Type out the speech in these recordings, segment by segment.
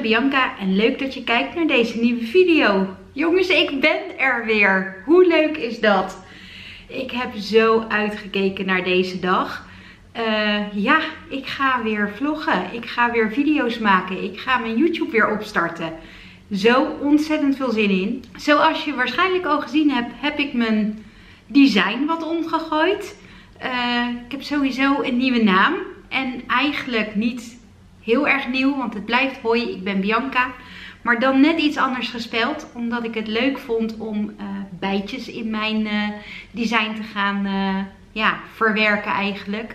Bianca en leuk dat je kijkt naar deze nieuwe video. Jongens, ik ben er weer. Hoe leuk is dat? Ik heb zo uitgekeken naar deze dag. Ja, ik ga weer vloggen. Ik ga weer video's maken. Ik ga mijn YouTube weer opstarten. Zo ontzettend veel zin in. Zoals je waarschijnlijk al gezien hebt, heb ik mijn design wat omgegooid. Ik heb sowieso een nieuwe naam. En eigenlijk niet heel erg nieuw, want het blijft hoi, ik ben Bianca. Maar dan net iets anders gespeld, omdat ik het leuk vond om bijtjes in mijn design te gaan verwerken eigenlijk.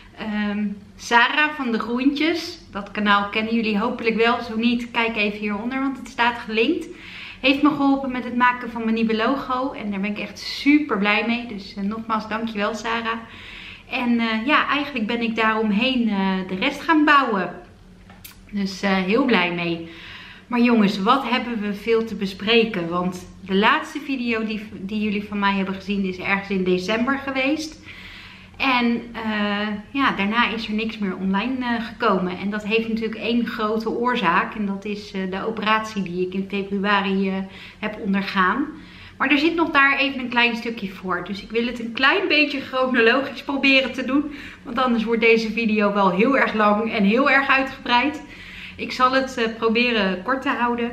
Sarah van de Groentjes, dat kanaal kennen jullie hopelijk wel. Zo niet, kijk even hieronder, want het staat gelinkt. Heeft me geholpen met het maken van mijn nieuwe logo. En daar ben ik echt super blij mee. Dus nogmaals, dankjewel Sarah. En eigenlijk ben ik daaromheen de rest gaan bouwen. Dus heel blij mee. Maar jongens, wat hebben we veel te bespreken. Want de laatste video die jullie van mij hebben gezien is ergens in december geweest. En daarna is er niks meer online gekomen. En dat heeft natuurlijk één grote oorzaak. En dat is de operatie die ik in februari heb ondergaan. Maar er zit nog daar even een klein stukje voor. Dus ik wil het een klein beetje chronologisch proberen te doen. Want anders wordt deze video wel heel erg lang en heel erg uitgebreid. Ik zal het proberen kort te houden.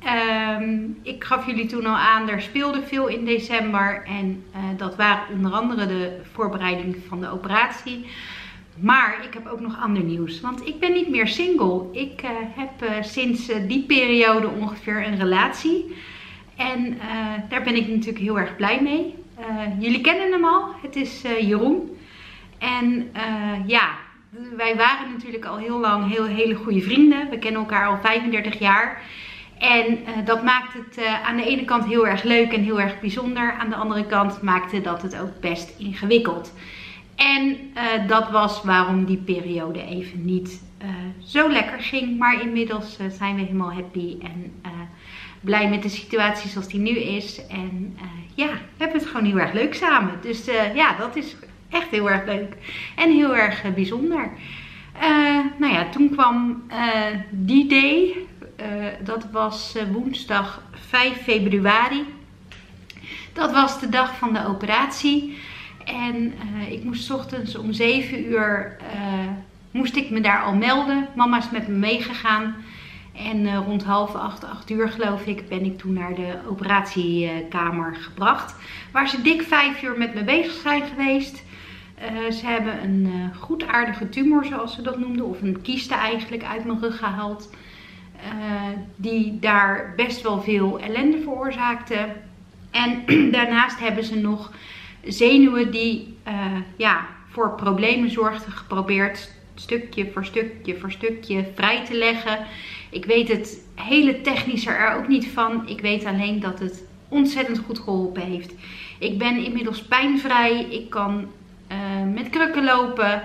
Ik gaf jullie toen al aan, er speelde veel in december. En dat waren onder andere de voorbereidingen van de operatie. Maar ik heb ook nog ander nieuws. Want ik ben niet meer single. Ik heb sinds die periode ongeveer een relatie. En daar ben ik natuurlijk heel erg blij mee. Jullie kennen hem al. Het is Jeroen. En wij waren natuurlijk al heel lang hele goede vrienden. We kennen elkaar al 35 jaar. En dat maakt het aan de ene kant heel erg leuk en heel erg bijzonder. Aan de andere kant maakte dat het ook best ingewikkeld. En dat was waarom die periode even niet zo lekker ging. Maar inmiddels zijn we helemaal happy en blij met de situatie zoals die nu is. En we hebben het gewoon heel erg leuk samen. Dus dat is echt heel erg leuk. En heel erg bijzonder. Toen kwam die day. Dat was woensdag 5 februari. Dat was de dag van de operatie. En ik moest 's ochtends om 7 uur moest ik me daar al melden. Mama is met me meegegaan. En rond 7:30, 8 uur geloof ik, ben ik toen naar de operatiekamer gebracht. Waar ze dik 5 uur met me bezig zijn geweest. Ze hebben een goedaardige tumor, zoals ze dat noemden. Of een kieste eigenlijk uit mijn rug gehaald. Die daar best wel veel ellende veroorzaakte. En daarnaast hebben ze nog zenuwen die voor problemen zorgden, geprobeerd stukje voor stukje vrij te leggen. Ik weet het hele technische er ook niet van. Ik weet alleen dat het ontzettend goed geholpen heeft. Ik ben inmiddels pijnvrij. Ik kan met krukken lopen.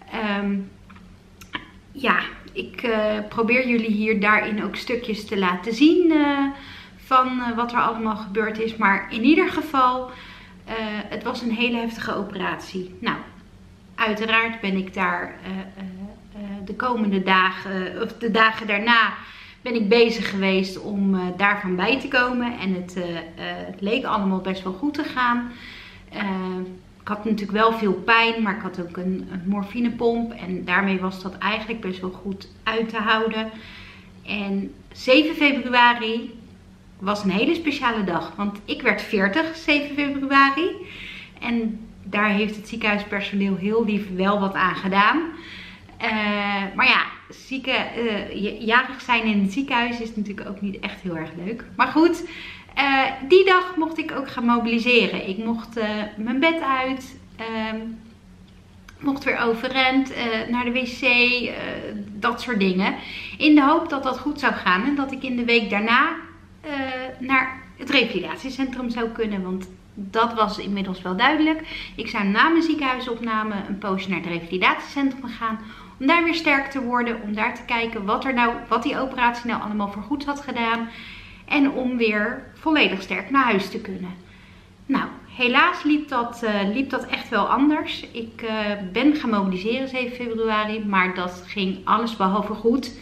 Ik probeer jullie hier daarin ook stukjes te laten zien van wat er allemaal gebeurd is. Maar in ieder geval, het was een hele heftige operatie. Nou, uiteraard ben ik daar de komende dagen, of de dagen daarna, ben ik bezig geweest om daarvan bij te komen. En het leek allemaal best wel goed te gaan. Ik had natuurlijk wel veel pijn, maar ik had ook een morfinepomp. En daarmee was dat eigenlijk best wel goed uit te houden. En 7 februari was een hele speciale dag. Want ik werd 40, 7 februari. En daar heeft het ziekenhuispersoneel heel lief wel wat aan gedaan. Maar ja, jarig zijn in het ziekenhuis is natuurlijk ook niet echt heel erg leuk. Maar goed, die dag mocht ik ook gaan mobiliseren. Ik mocht mijn bed uit, mocht weer overend, naar de wc, dat soort dingen. In de hoop dat dat goed zou gaan en dat ik in de week daarna naar het revalidatiecentrum zou kunnen. Want dat was inmiddels wel duidelijk. Ik zou na mijn ziekenhuisopname een poosje naar het revalidatiecentrum gaan. Om daar weer sterk te worden. Om daar te kijken wat die operatie nou allemaal voor goed had gedaan. En om weer volledig sterk naar huis te kunnen. Nou, helaas liep dat echt wel anders. Ik ben gaan mobiliseren 7 februari. Maar dat ging alles behalve goed.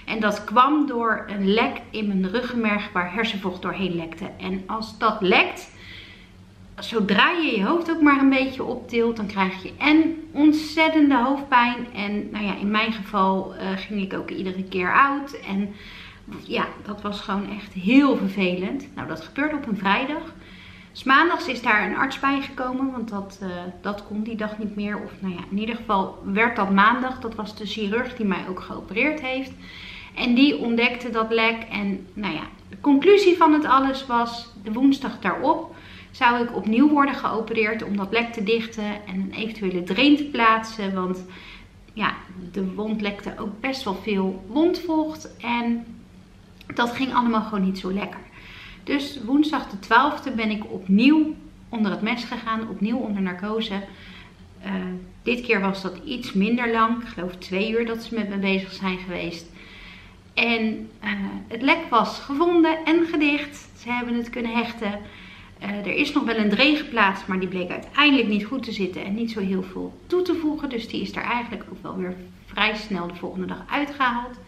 En dat kwam door een lek in mijn ruggenmerg waar hersenvocht doorheen lekte. En als dat lekt, zodra je je hoofd ook maar een beetje optilt, dan krijg je en ontzettende hoofdpijn. En nou ja, in mijn geval ging ik ook iedere keer oud. En ja, dat was gewoon echt heel vervelend. Nou, dat gebeurde op een vrijdag. Dus maandags is daar een arts bij gekomen, want dat kon die dag niet meer. Of nou ja, in ieder geval werd dat maandag. Dat was de chirurg die mij ook geopereerd heeft. En die ontdekte dat lek. En nou ja, de conclusie van het alles was, de woensdag daarop zou ik opnieuw worden geopereerd om dat lek te dichten en een eventuele drain te plaatsen. Want ja, de wond lekte ook best wel veel wondvocht en dat ging allemaal gewoon niet zo lekker. Dus woensdag de 12e ben ik opnieuw onder het mes gegaan, opnieuw onder narcose. Dit keer was dat iets minder lang, ik geloof 2 uur dat ze met me bezig zijn geweest. En het lek was gevonden en gedicht. Ze hebben het kunnen hechten. Er is nog wel een drain geplaatst, maar die bleek uiteindelijk niet goed te zitten en niet zo heel veel toe te voegen. Dus die is er eigenlijk ook wel weer vrij snel de volgende dag uitgehaald.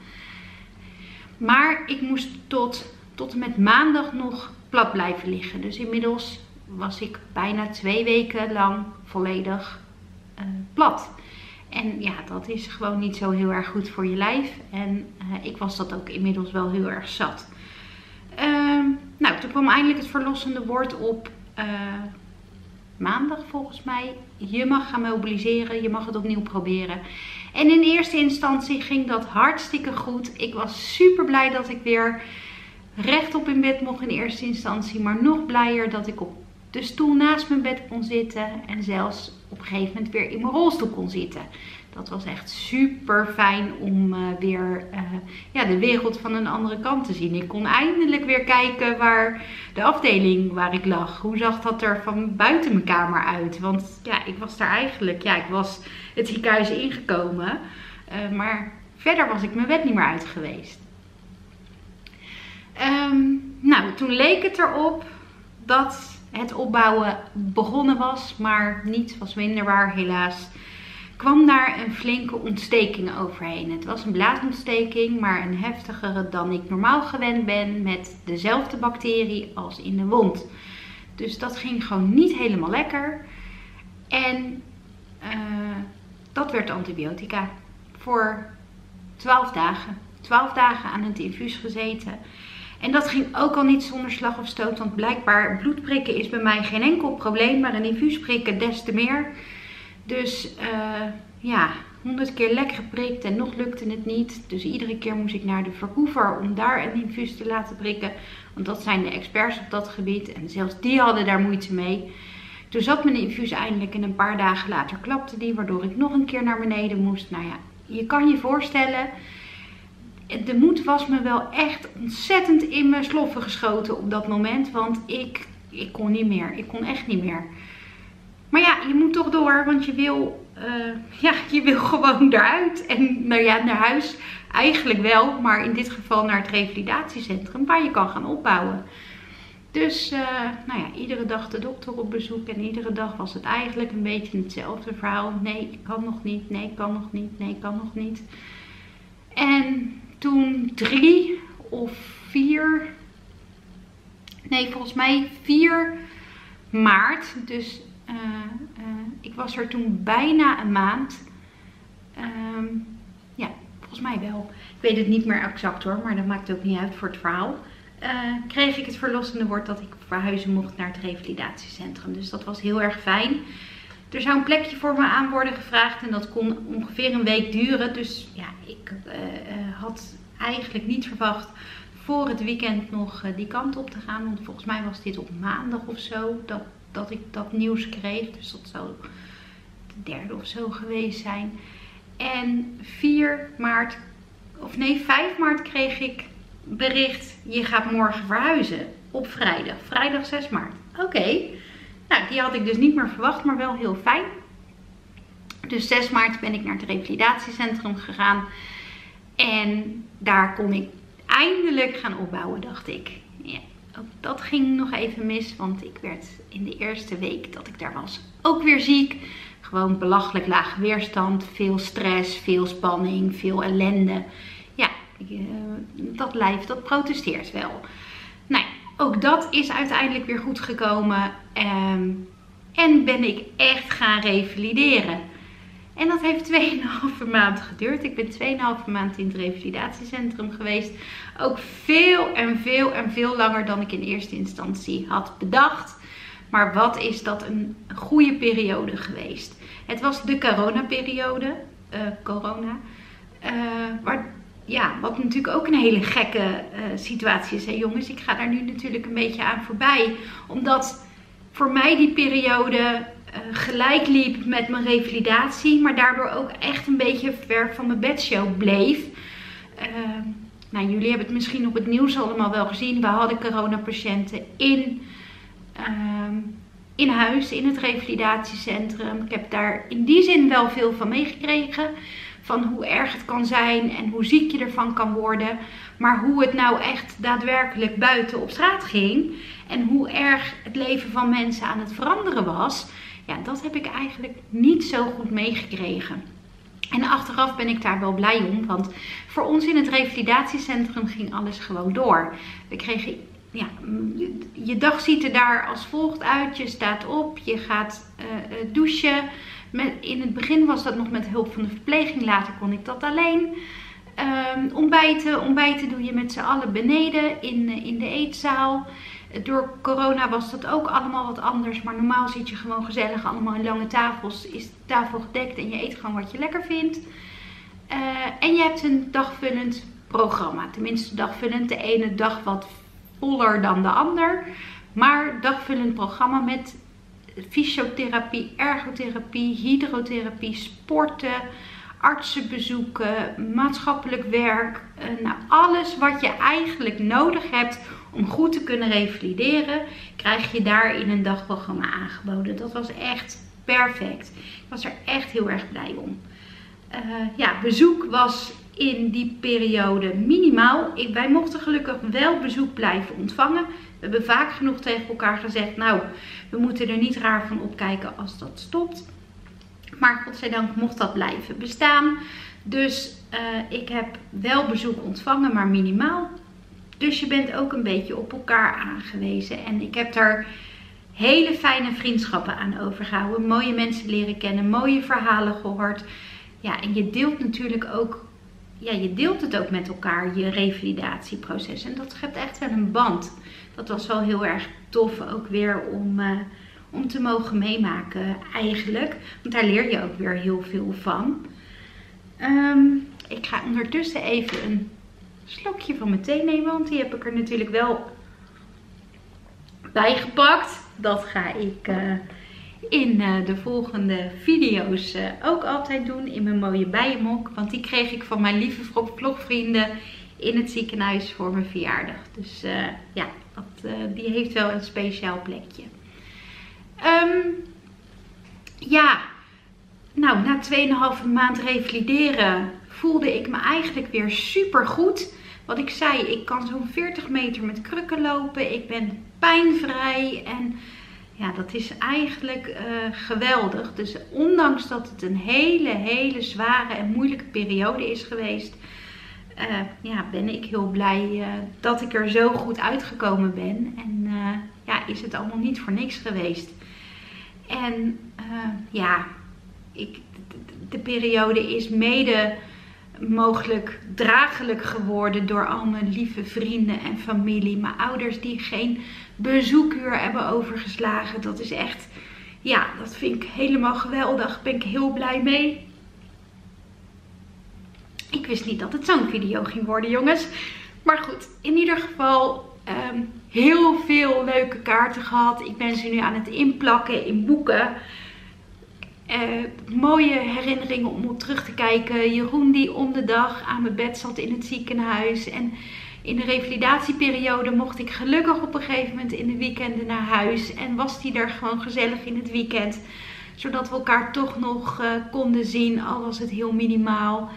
Maar ik moest tot en met maandag nog plat blijven liggen. Dus inmiddels was ik bijna 2 weken lang volledig plat. En ja, dat is gewoon niet zo heel erg goed voor je lijf. En ik was dat ook inmiddels wel heel erg zat. Nou, toen kwam eindelijk het verlossende woord op maandag volgens mij. Je mag gaan mobiliseren, je mag het opnieuw proberen. En in eerste instantie ging dat hartstikke goed. Ik was super blij dat ik weer rechtop in bed mocht in eerste instantie. Maar nog blijer dat ik op de stoel naast mijn bed kon zitten. En zelfs op een gegeven moment weer in mijn rolstoel kon zitten. Dat was echt super fijn om weer de wereld van een andere kant te zien. Ik kon eindelijk weer kijken waar de afdeling waar ik lag. Hoe zag dat er van buiten mijn kamer uit? Want ja, ik was daar eigenlijk, ik was het ziekenhuis ingekomen. Maar verder was ik mijn bed niet meer uit geweest. Nou, toen leek het erop dat het opbouwen begonnen was. Maar niets was minder waar, helaas. Kwam daar een flinke ontsteking overheen. Het was een blaasontsteking, maar een heftigere dan ik normaal gewend ben met dezelfde bacterie als in de wond. Dus dat ging gewoon niet helemaal lekker. En dat werd antibiotica voor 12 dagen. 12 dagen aan het infuus gezeten. En dat ging ook al niet zonder slag of stoot, want blijkbaar bloedprikken is bij mij geen enkel probleem, maar een infuus prikken des te meer. Dus 100 keer lek geprikt en nog lukte het niet. Dus iedere keer moest ik naar de verkoever om daar een infuus te laten prikken. Want dat zijn de experts op dat gebied en zelfs die hadden daar moeite mee. Toen zat mijn infuus eindelijk en een paar dagen later klapte die, waardoor ik nog een keer naar beneden moest. Nou ja, je kan je voorstellen, de moed was me wel echt ontzettend in mijn sloffen geschoten op dat moment. Want ik kon niet meer, ik kon echt niet meer. Maar ja, je moet toch door, want je wil gewoon eruit. En nou ja, naar huis eigenlijk wel, maar in dit geval naar het revalidatiecentrum waar je kan gaan opbouwen. Dus iedere dag de dokter op bezoek en iedere dag was het eigenlijk een beetje hetzelfde verhaal. Nee, ik kan nog niet, nee, ik kan nog niet, nee, ik kan nog niet. En toen 3 of 4, nee volgens mij 4 maart, dus ik was er toen bijna een maand. Volgens mij wel. Ik weet het niet meer exact hoor, maar dat maakt ook niet uit voor het verhaal. Kreeg ik het verlossende woord dat ik verhuizen mocht naar het revalidatiecentrum. Dus dat was heel erg fijn. Er zou een plekje voor me aan worden gevraagd en dat kon ongeveer een week duren. Dus ja, ik had eigenlijk niet verwacht voor het weekend nog die kant op te gaan. Want volgens mij was dit op maandag of zo dat ik dat nieuws kreeg. Dus dat zou de 3e of zo geweest zijn. En 5 maart kreeg ik bericht, je gaat morgen verhuizen. Op vrijdag. Vrijdag 6 maart. Oké. Nou, die had ik dus niet meer verwacht, maar wel heel fijn. Dus 6 maart ben ik naar het revalidatiecentrum gegaan. En daar kon ik eindelijk gaan opbouwen, dacht ik. Ja, ook dat ging nog even mis, want ik werd in de eerste week dat ik daar was ook weer ziek. Gewoon belachelijk lage weerstand, veel stress, veel spanning, veel ellende. Ja, ik dat lijf dat protesteert wel. Nou, ook dat is uiteindelijk weer goed gekomen. En ben ik echt gaan revalideren. En dat heeft 2,5 maand geduurd. Ik ben 2,5 maand in het revalidatiecentrum geweest. Ook veel langer dan ik in eerste instantie had bedacht. Maar wat is dat een goede periode geweest. Het was de coronaperiode. Wat natuurlijk ook een hele gekke situatie is, hè jongens. Ik ga daar nu natuurlijk een beetje aan voorbij. Omdat voor mij die periode gelijk liep met mijn revalidatie. Maar daardoor ook echt een beetje ver van mijn bedshow bleef. Jullie hebben het misschien op het nieuws allemaal wel gezien. We hadden coronapatiënten in huis, in het revalidatiecentrum. Ik heb daar in die zin wel veel van meegekregen. Van hoe erg het kan zijn en hoe ziek je ervan kan worden. Maar hoe het nou echt daadwerkelijk buiten op straat ging. En hoe erg het leven van mensen aan het veranderen was. Ja, dat heb ik eigenlijk niet zo goed meegekregen. En achteraf ben ik daar wel blij om. Want voor ons in het revalidatiecentrum ging alles gewoon door. We kregen... Ja, je dag ziet er daar als volgt uit. Je staat op, je gaat douchen. In het begin was dat nog met hulp van de verpleging. Later kon ik dat alleen. Ontbijten doe je met z'n allen beneden in de eetzaal. Door corona was dat ook allemaal wat anders. Maar normaal zit je gewoon gezellig allemaal in lange tafels. Is de tafel gedekt en je eet gewoon wat je lekker vindt. En je hebt een dagvullend programma. Tenminste dagvullend. De ene dag wat voller dan de ander. Maar dagvullend programma met fysiotherapie, ergotherapie, hydrotherapie, sporten, artsenbezoeken, maatschappelijk werk. Alles wat je eigenlijk nodig hebt om goed te kunnen revalideren, krijg je daar in een dagprogramma aangeboden. Dat was echt perfect. Ik was er echt heel erg blij om. Bezoek was in die periode minimaal. Wij mochten gelukkig wel bezoek blijven ontvangen. We hebben vaak genoeg tegen elkaar gezegd, nou, we moeten er niet raar van opkijken als dat stopt. Maar godzijdank mocht dat blijven bestaan. Dus ik heb wel bezoek ontvangen, maar minimaal. Dus je bent ook een beetje op elkaar aangewezen. En ik heb daar hele fijne vriendschappen aan overgehouden. Mooie mensen leren kennen, mooie verhalen gehoord. Ja, en je deelt natuurlijk ook... Ja, je deelt het ook met elkaar, je revalidatieproces. En dat schept echt wel een band. Dat was wel heel erg tof ook weer om te mogen meemaken eigenlijk. Want daar leer je ook weer heel veel van. Ik ga ondertussen even een slokje van mijn thee nemen. Want die heb ik er natuurlijk wel bij gepakt. Dat ga ik in de volgende video's ook altijd doen. In mijn mooie bijenmok. Want die kreeg ik van mijn lieve vlogvrienden in het ziekenhuis voor mijn verjaardag. Dus die heeft wel een speciaal plekje. Na 2,5 maand revalideren voelde ik me eigenlijk weer super goed. Wat ik zei, ik kan zo'n 40 meter met krukken lopen. Ik ben pijnvrij en ja, dat is eigenlijk geweldig. Dus ondanks dat het een hele zware en moeilijke periode is geweest, ben ik heel blij dat ik er zo goed uitgekomen ben. En is het allemaal niet voor niks geweest. En de periode is mede mogelijk draaglijk geworden door al mijn lieve vrienden en familie. Mijn ouders die geen bezoekuur hebben overgeslagen. Dat is echt, dat vind ik helemaal geweldig. Daar ben ik heel blij mee. Ik wist niet dat het zo'n video ging worden, jongens. Maar goed, in ieder geval heel veel leuke kaarten gehad. Ik ben ze nu aan het inplakken in boeken. Mooie herinneringen om op terug te kijken. Jeroen die om de dag aan mijn bed zat in het ziekenhuis. En in de revalidatieperiode mocht ik gelukkig op een gegeven moment in de weekenden naar huis. En was die er gewoon gezellig in het weekend. Zodat we elkaar toch nog konden zien, al was het heel minimaal.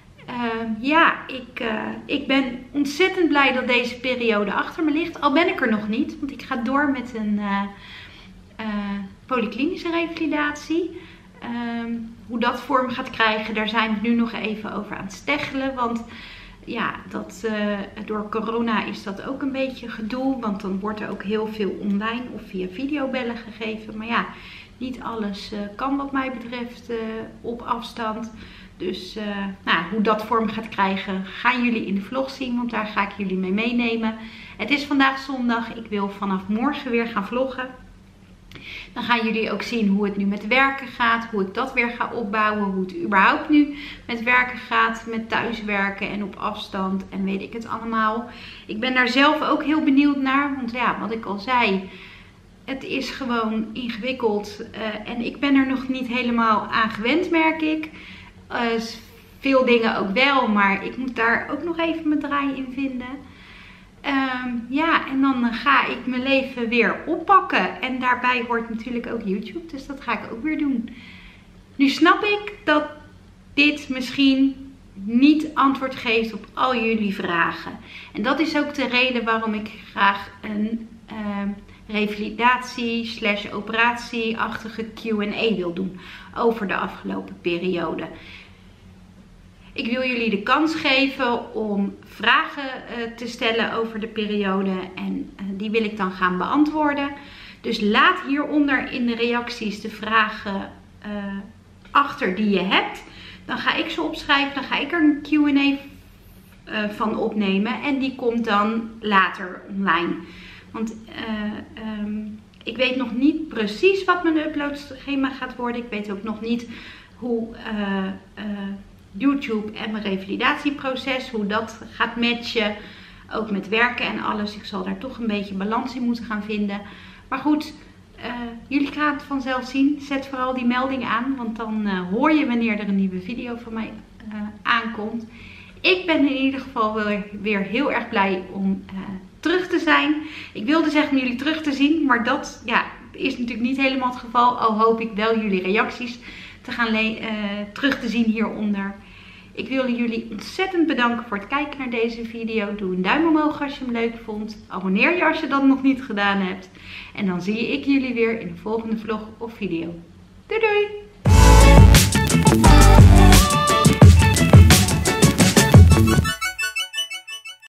Ik ben ontzettend blij dat deze periode achter me ligt. Al ben ik er nog niet, want ik ga door met een polyklinische revalidatie. Hoe dat vorm gaat krijgen, daar zijn we nu nog even over aan het steggelen. Want Ja, door corona is dat ook een beetje gedoe. Want dan wordt er ook heel veel online of via videobellen gegeven. Maar ja, niet alles kan wat mij betreft op afstand. Dus hoe dat vorm gaat krijgen, gaan jullie in de vlog zien. Want daar ga ik jullie mee meenemen. Het is vandaag zondag. Ik wil vanaf morgen weer gaan vloggen. Dan gaan jullie ook zien hoe het nu met werken gaat. Hoe ik dat weer ga opbouwen. Hoe het überhaupt nu met werken gaat. Met thuiswerken en op afstand. En weet ik het allemaal. Ik ben daar zelf ook heel benieuwd naar. Want ja, wat ik al zei. Het is gewoon ingewikkeld. En ik ben er nog niet helemaal aan gewend, merk ik. Veel dingen ook wel. Maar ik moet daar ook nog even mijn draai in vinden. Ja, en dan ga ik mijn leven weer oppakken. En daarbij hoort natuurlijk ook YouTube. Dus dat ga ik ook weer doen. Nu snap ik dat dit misschien niet antwoord geeft op al jullie vragen. En dat is ook de reden waarom ik graag een revalidatie/operatieachtige Q&A wil doen. Over de afgelopen periode. Ik wil jullie de kans geven om vragen te stellen over de periode en die wil ik dan gaan beantwoorden. Dus laat hieronder in de reacties de vragen achter die je hebt. Dan ga ik ze opschrijven, dan ga ik er een Q&A van opnemen en die komt dan later online. Want ik weet nog niet precies wat mijn uploadschema gaat worden. Ik weet ook nog niet hoe YouTube en mijn revalidatieproces, hoe dat gaat matchen. Ook met werken en alles. Ik zal daar toch een beetje balans in moeten gaan vinden. Maar goed, jullie gaan het vanzelf zien. Zet vooral die melding aan, want dan hoor je wanneer er een nieuwe video van mij aankomt. Ik ben in ieder geval weer heel erg blij om terug te zijn. Ik wilde zeggen om jullie terug te zien, maar dat is natuurlijk niet helemaal het geval. Al hoop ik wel jullie reacties te gaan terug te zien hieronder. Ik wil jullie ontzettend bedanken voor het kijken naar deze video. Doe een duim omhoog als je hem leuk vond. Abonneer je als je dat nog niet gedaan hebt. En dan zie ik jullie weer in de volgende vlog of video. Doei doei!